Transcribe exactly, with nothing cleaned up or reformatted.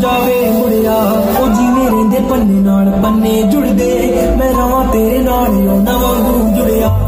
जावे मुड़िया ओ जीने रेंदे पन्ने नाल पन्ने जुड़दे मैं रवां तेरे नाल ओ नवां जुड़िया।